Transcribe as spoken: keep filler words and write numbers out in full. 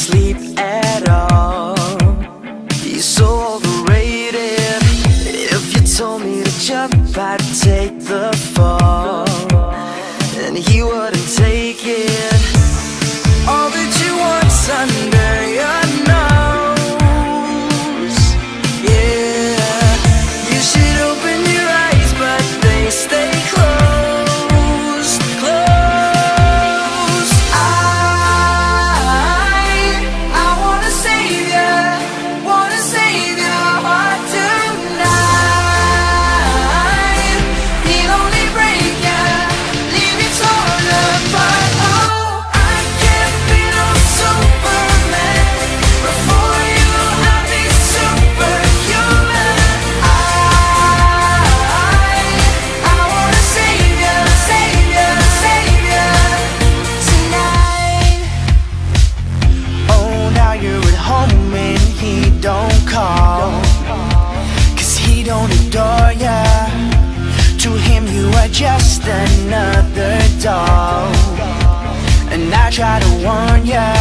sleep at all. He's so overrated. If you told me to jump, I'd take the fall, and he wouldn't take it. All that you want's under your nose. Yeah, you should open your eyes, but they stay closed, closed. I, I wanna save ya, wanna save your heart tonight. He'll only break ya, leave you torn apart. Oh, I can't be no Superman, but for you I'll be superhuman. I, I wanna save ya, save ya, save ya tonight. Oh, now you're at home and he don't call, 'cause he don't adore ya. To him you are just another doll, and I try to warn ya,